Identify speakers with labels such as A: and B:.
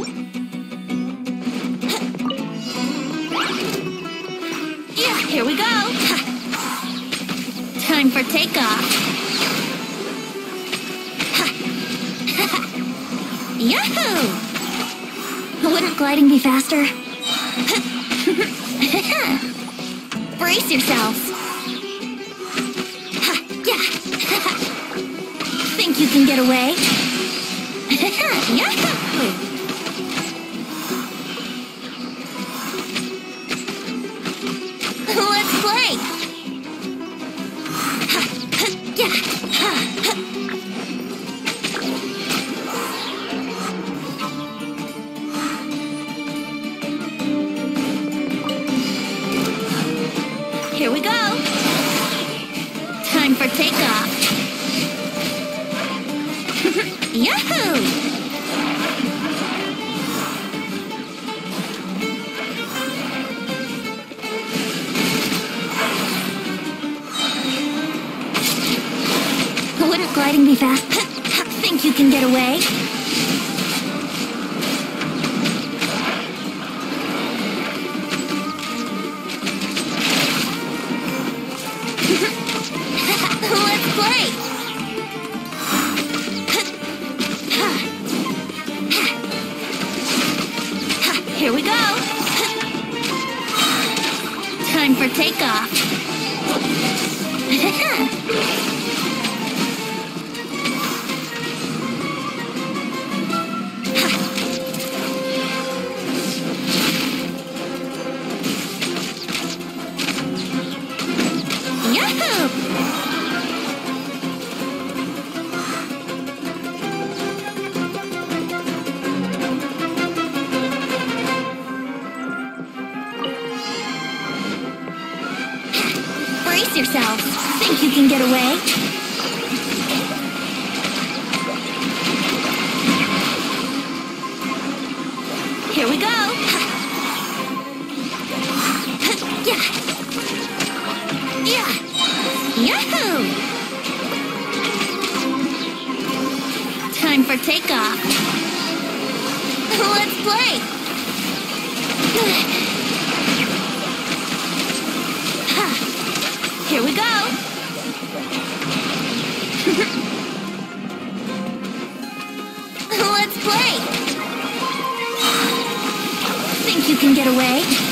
A: Yeah, here we go. Time for takeoff. Yahoo! Wouldn't gliding be faster? Brace yourselves. Yeah. Think you can get away? Yahoo! Let's play! Here we go! Time for takeoff! Yahoo! Wouldn't gliding be fast? Think you can get away? Let's play! Here we go! Time for takeoff! Brace yourselves. Think you can get away? Here we go. Yeah. Yeah. Yahoo! Time for takeoff. Let's play. Here we go! Let's play! Think you can get away?